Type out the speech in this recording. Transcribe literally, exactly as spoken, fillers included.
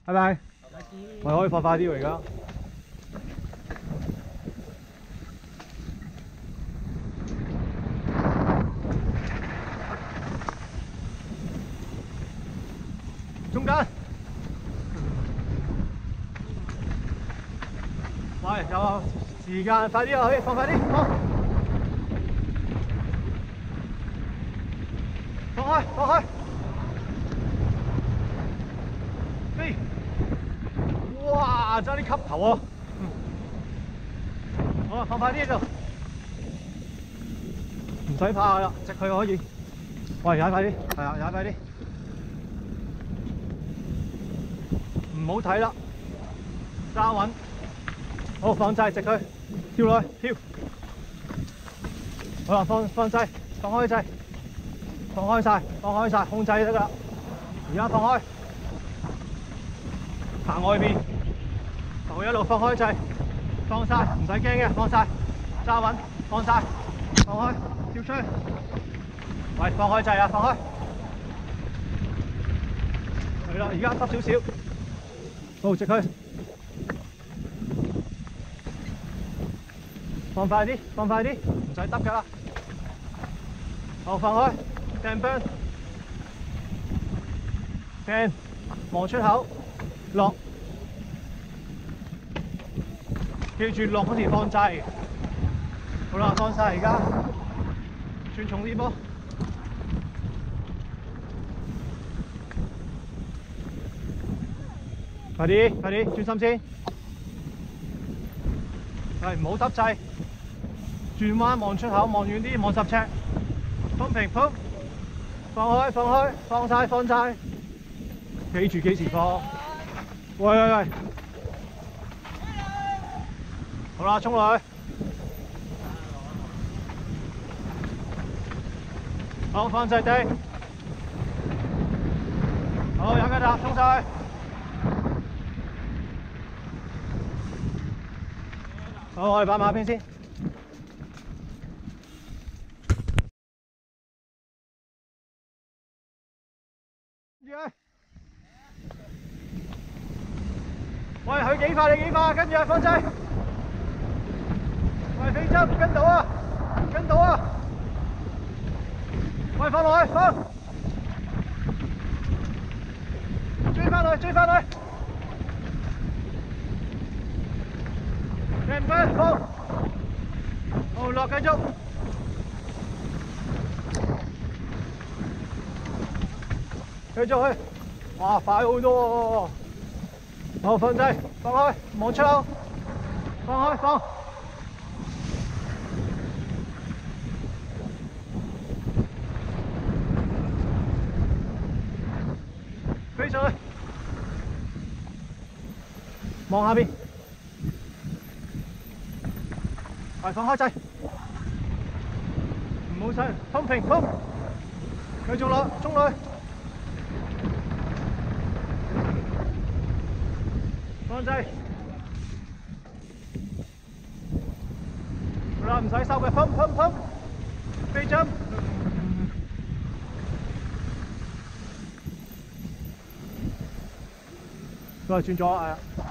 拜拜。我哋可以放快啲喎而家。中間。喂，有時間，快啲啊！可以放快啲，放。放開，放開。飛！哇！爭啲吸頭啊！嗯。好啊，放快啲就。唔使怕啦，直去可以。喂，踩快啲，係啊，踩快啲。唔好睇啦，揸穩。好，放掣，直去，跳落去，跳。好啦，放放掣，放開掣，放開晒，放開晒，控制得㗎啦。而家放開，行外面，就一路放開掣，放晒，唔使驚嘅，放晒，揸穩，放晒，放開，跳出去。喂，放開掣啊，放開。係啦，而家耷少少。好，直去。放快啲，放快啲，唔使耷㗎啦。好，放開，掟bước，掟，望出口，落，記住落嗰時放掣。好啦，放晒而家，轉重啲波。快啲，快啲，專心先。係，唔好耷掣。轉彎望出口，望遠啲，望十尺。風平風，放開，放開，放晒，放晒。記住幾時放。喂喂喂。好啦，衝落去。好，放掣地。好，有嘅啦，衝晒。好，我哋擺馬邊先。喂，佢幾快你幾快，跟住放掣。喂，飛針跟到啊，跟到啊。喂，放落去，放。追翻去，追翻去。掟bước，放。好，落繼續。繼續去。哇，快好多喎！好，放掣，放開，望出口，放開，放。飛上去，望下邊。係，放開掣，唔好駛，風平風，繼續落，衝落去。放掣，好啦，唔使收嘅，砰砰砰，飛針，都係轉咗，係啊。